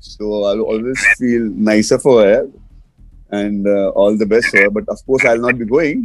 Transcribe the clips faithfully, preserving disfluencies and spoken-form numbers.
So I'll always feel nicer for her and uh, all the best for her. But of course, I'll not be going.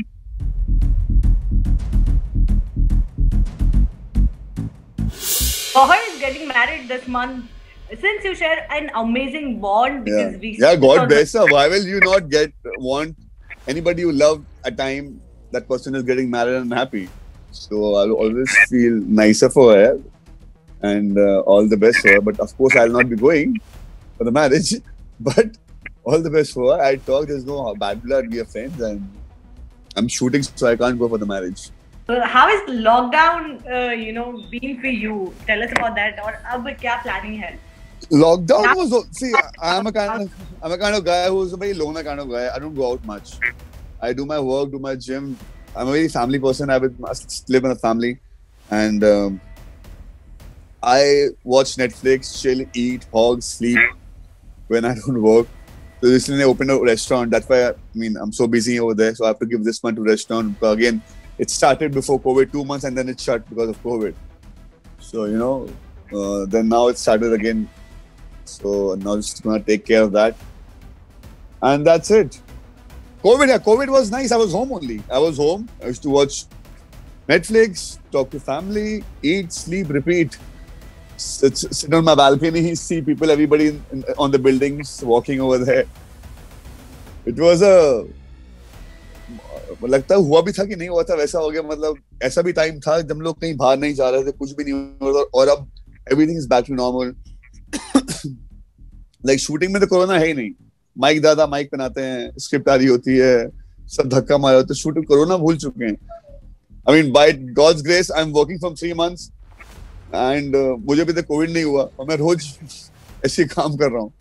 Bahar is getting married this month. Since you share an amazing bond, because Yeah, we yeah. God saw bless her. Why will you not get want anybody you love a time that person is getting married and happy? So I'll always feel nicer for her and uh, all the best for her. But of course, I'll not be going for the marriage. But all the best for her. I talk. There's no bad blood. We are friends, and I'm shooting, so I can't go for the marriage. Uh, how is lockdown, uh, you know, been for you? Tell us about that. और अब क्या planning है? Lockdown was see. I'm a kind of I'm a kind of guy who's a very loner kind of guy. I don't go out much. I do my work, do my gym. I'm a very family person. I with live in a family, and um, I watch Netflix, chill, eat, hog, sleep when I don't work. So recently I opened a restaurant. That's why I mean I'm so busy over there. So I have to give this month to restaurant. But again, it started before COVID, two months, and then it shut because of COVID. So you know, uh, then now it started again. So now just gonna take care of that, and that's it. COVID, yeah, COVID was nice. I was home only. I was home. I used to watch Netflix, talk to family, eat, sleep, repeat. Sit, sit on my balcony, see people, everybody in, in, on the buildings walking over there. It was a लगता हुआ भी था कि नहीं हुआ था वैसा हो गया मतलब ऐसा भी टाइम था जब लोग कहीं बाहर नहीं जा रहे थे कुछ भी नहीं हो रहा और अब everything is back to normal. Like shooting में तो कोरोना है ही नहीं माइक दादा माइक पहनाते हैं स्क्रिप्ट आ रही होती है सब धक्का मारा तो शूटिंग कोरोना भूल चुके हैं I mean by God's grace I am working from three months and मुझे भी तो कोविड नहीं हुआ और मैं रोज ऐसे काम कर रहा हूँ